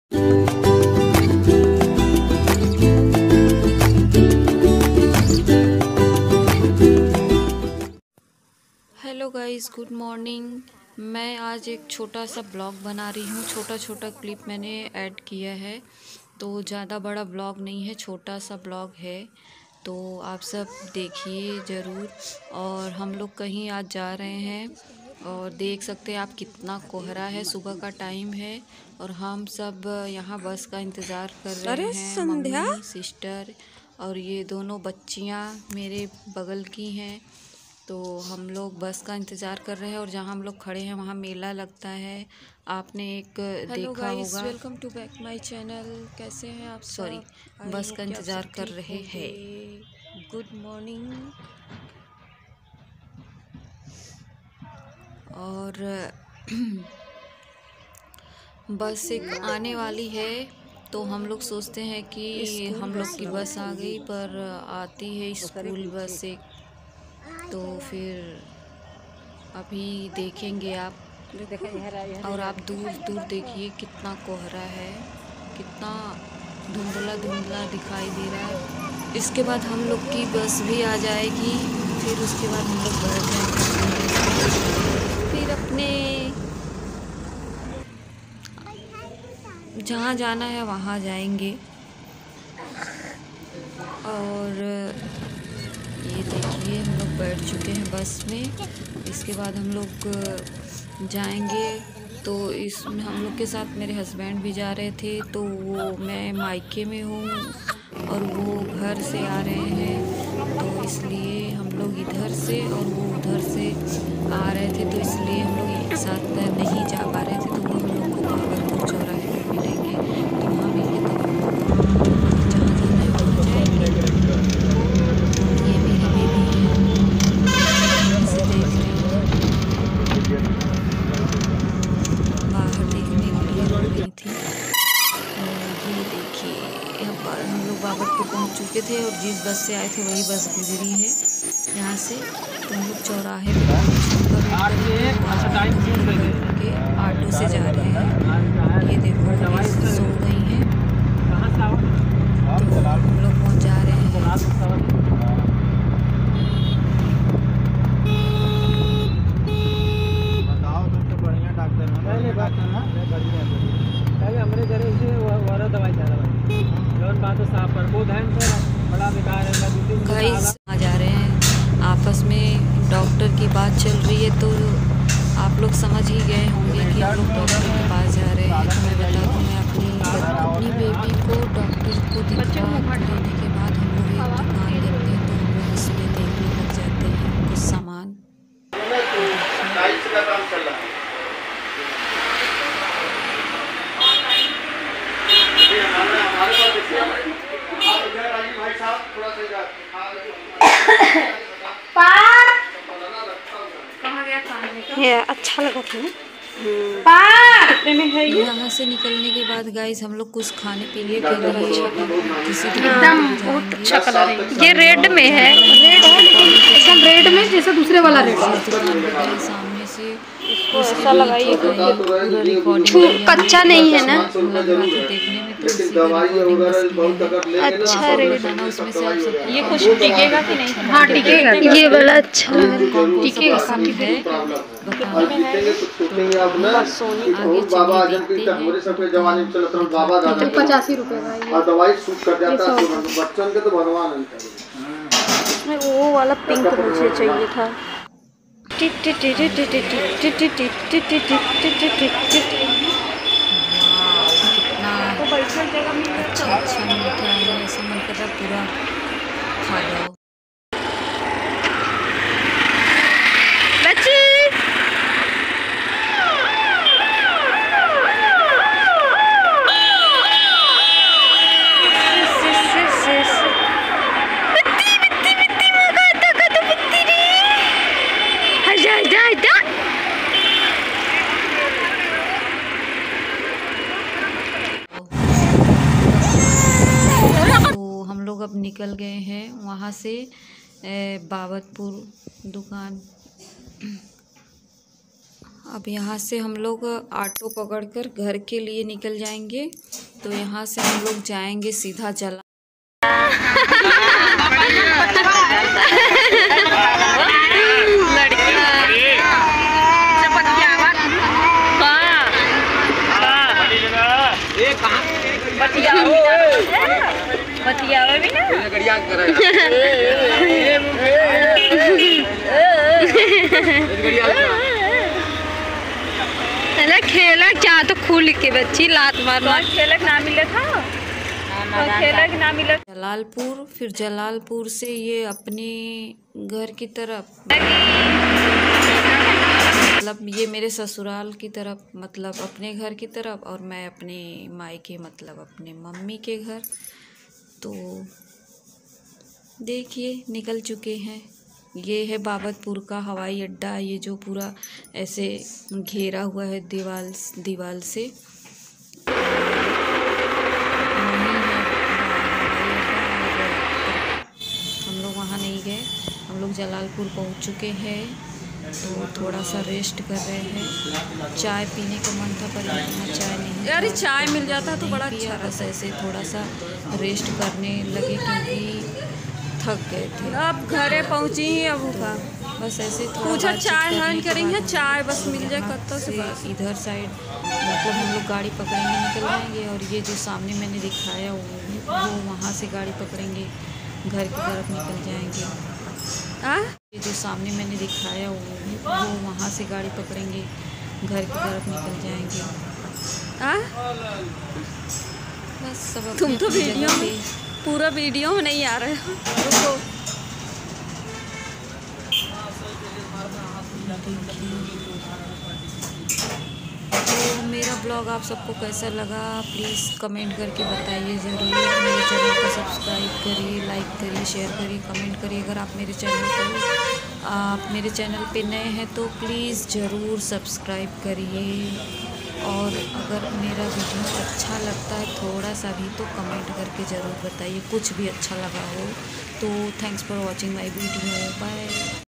Hello guys, good morning. मैं आज एक छोटा सा ब्लॉग बना रही हूँ। छोटा क्लिप मैंने ऐड किया है, तो ज़्यादा बड़ा ब्लॉग नहीं है, छोटा सा ब्लॉग है। तो आप सब देखिए ज़रूर। और हम लोग कहीं आज जा रहे हैं और देख सकते हैं आप कितना कोहरा है। सुबह का टाइम है और हम सब यहाँ बस का इंतज़ार कर रहे हैं। मम्मी, सिस्टर और ये दोनों बच्चियाँ मेरे बगल की हैं। तो हम लोग बस का इंतज़ार कर रहे हैं और जहाँ हम लोग खड़े हैं वहाँ मेला लगता है। आपने एक देखा होगा। Welcome to back my channel. कैसे हैं आप? सॉरी, बस का इंतज़ार कर रहे हैं। Good morning. और बस एक आने वाली है, तो हम लोग सोचते हैं कि हम लोग की बस आ गई, पर आती है स्कूल बस एक। तो फिर अभी देखेंगे आप। और आप दूर दूर देखिए कितना कोहरा है, कितना धुंधला धुंधला दिखाई दे रहा है। इसके बाद हम लोग की बस भी आ जाएगी, फिर उसके बाद हम लोग बैठ जाएंगे, फिर अपने जहाँ जाना है वहाँ जाएंगे। और ये देखिए हम लोग बैठ चुके हैं बस में। इसके बाद हम लोग जाएंगे। तो इसमें हम लोग के साथ मेरे हस्बैंड भी जा रहे थे। तो वो, मैं मायके में हूँ और वो घर से आ रहे हैं, तो इसलिए हम लोग इधर से और वो उधर से आ रहे थे, तो इसलिए हम लोग एक साथ नहीं जा पा रहे थे। तो वो हम लोग को बाबरपुर चौराहे पे मिलेंगे, तो वहाँ मिलेंगे तो हम लोग जहाँ जाना है वहाँ जाएंगे। ये मेरी बेबी है, इसे देख रही हूँ। बाहर देखने के लिए रो रही थी। ये देखिए, हम लोग बाबरपुर पहुँच चुके थे और जिस बस से आए थे वही बस गुजरी है यहाँ से। तो हम लोग चौराहे पे के ऑटो से जा रहे हैं। ये देखो ये सो गई हैं, तो हम लोग पहुँच जा रहे हैं। हमारे घर से वाला दवाई जा रहा है, जौन बात साफ कर वो धैन से बड़ा बेकार है। गाइस आ जा रहे हैं, आपस में डॉक्टर की बात चल रही है, तो आप लोग समझ ही गए होंगे कि हम लोग डॉक्टर के पास जा रहे हैं। तो मैं बता दूँ, मैं अपनी बेबी को डॉक्टर को दिखा लेने के बाद हम लोग एक दुकान देखते हैं, तो हम लोग इसमें देखने लग जाते हैं कुछ सामान। ये अच्छा लगा था ना। यहाँ से निकलने के बाद गाइस हम लोग कुछ खाने पीने के लिए किसी एकदम बहुत अच्छा कलर है। ये रेड में है, रेड है लेकिन एकदम रेड में जैसे दूसरे वाला रेड है। सामने से ऐसा लगाइए, कच्चा नहीं है ना। देखने में तो अच्छा रेड है उसमें से आप सब ये कुछ टिकेगा कि नहीं? हाँ टिकेगा। ये वाला अच्छा लग रहा है, टिकेगा काफी है। तो 85 रुपए का दवाई सूट कर जाता है बच्चों के, तो भगवान इसमें वो वाला पिंक मुझे चाहिए था। अच्छा मीठा है, ऐसा मन कर रहा पूरा खा जाओ। अब निकल गए हैं वहाँ से बाबतपुर दुकान। अब यहाँ से हम लोग ऑटो पकड़कर घर के लिए निकल जाएंगे। तो यहाँ से हम लोग जाएंगे सीधा जला खेला क्या तो खुल के बच्ची लात मारना खेलक ना मिले था खेलक ना मिले जलालपुर। फिर जलालपुर से ये अपने घर की तरफ, मतलब ये मेरे ससुराल की तरफ, मतलब अपने घर की तरफ, और मैं अपने मायके मतलब अपने मम्मी के घर। तो देखिए निकल चुके हैं। ये है बाबतपुर का हवाई अड्डा। ये जो पूरा ऐसे घेरा हुआ है दीवार से, वहीं है हवाई अड्डा। हम लोग वहाँ नहीं गए, हम लोग जलालपुर पहुँच चुके हैं। तो थोड़ा सा रेस्ट कर रहे हैं। चाय पीने का मन था पर इतना चाय नहीं, यार चाय मिल जाता तो बड़ा अच्छा। बस ऐसे थोड़ा सा रेस्ट करने लगे क्योंकि थक गए थे। अब घरे पहुँची ही अब का बस ऐसे पूछा चाय हन करेंगे, चाय बस मिल जाए कत्ता से इधर साइड मतलब हम लोग गाड़ी पकड़ेंगे, निकल जाएंगे। और ये जो सामने मैंने दिखाया वो वहाँ से गाड़ी पकड़ेंगे, घर की तरफ निकल जाएंगे। ये जो सामने मैंने दिखाया वो वहाँ से गाड़ी पकड़ेंगे, घर की तरफ निकल जाएंगे। बस सब तुम तो वीडियो में पूरा वीडियो में नहीं आ रहे हो। रुको तो मेरा ब्लॉग आप सबको कैसा लगा प्लीज़ कमेंट करके बताइए ज़रूर। मेरे चैनल को सब्सक्राइब करिए, लाइक करिए, शेयर करिए, कमेंट करिए। अगर आप मेरे चैनल पे नए हैं तो प्लीज़ ज़रूर सब्सक्राइब करिए। और अगर मेरा वीडियो अच्छा लगता है थोड़ा सा भी तो कमेंट करके ज़रूर बताइए, कुछ भी अच्छा लगा हो तो। Thanks for watching my video, bye.